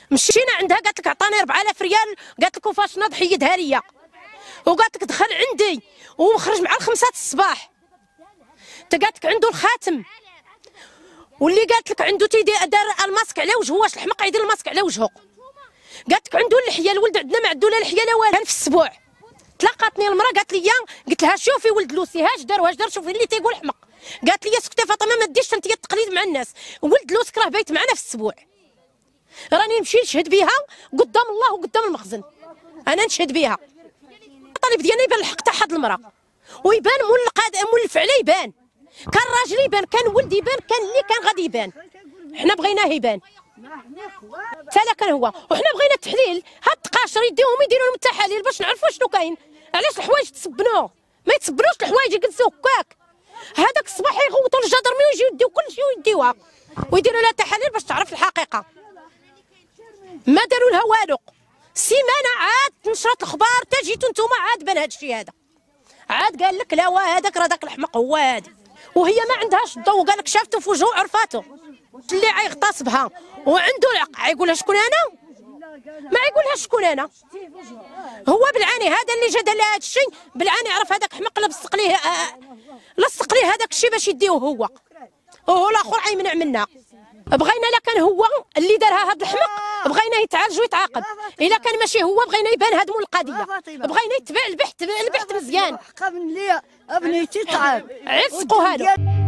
مشينا عندها قالت لك عطاني 4000 ريال، قالت لك وفاش ناض حيدها ليا، وقالت لك دخل عندي وخرج مع الخمسة الصباح. قالت لك عنده الخاتم، واللي قالت لك عنده دار الماسك على وجهه، واش الحمق يدير الماسك على وجهه. قالت لك عنده اللحيه، الولد عندنا ما عنده لا لحيه لا والو. كان في السبوع تلاقاتني المراه قالت لي، قلت لها شوفي ولد لوسي هاش دار واش دار، شوفي اللي تيقول حمق. قالت لي اسكتي فاطمه ما ديرش انت التقليد مع الناس، ولد لوسك راه بايت معنا في السبوع، راني نمشي نشهد بها قدام الله وقدام المخزن، انا نشهد بها. الطالب ديالنا يبان الحق تاع هاد المراه، ويبان مولف عليه يبان، كان راجل يبان، كان ولد يبان، كان اللي كان غادي يبان. حنا بغيناه يبان حتى كان هو، وحنا بغينا التحليل. هاد التقاشر يديوهم يديروا لهم التحاليل باش نعرفوا شنو كاين. علاش الحوايج تسبنوا؟ ما يتسبنوش الحوايج، يجلسوا هكاك. هذاك الصباح يغوتوا للجدرمي ويجيو يديو كلشي ويديوها ويديروا لها تحاليل باش تعرف الحقيقه. ما داروا لها والو. سيمانه عاد نشرت الاخبار، تا جيتوا نتوما عاد بان هذا الشيء هذا، عاد قال لك لا هذاك راه داك الحمق هو هادي، وهي ما عندهاش الضوء. قال لك شافته في وجهه عرفاته اللي عيغتصبها وعنده العق، عيقولها شكون انا؟ ما يقولها شكون انا. هو بالعاني هذا اللي جا دار لها هذا الشيء، بالعاني عرف هذاك حمق لصق ليه هذاك الشيء باش يديوه هو، وهو الاخر عيمنع منا. بغينا الا كان هو اللي دارها هذا الحمق بغينا يتعالج ويتعاقب، الا كان ماشي هو بغينا يبان هدموا القضيه، بغينا يتبع البحث مزيان. حقا من لي ابنيتي تعب عفقوا هذا.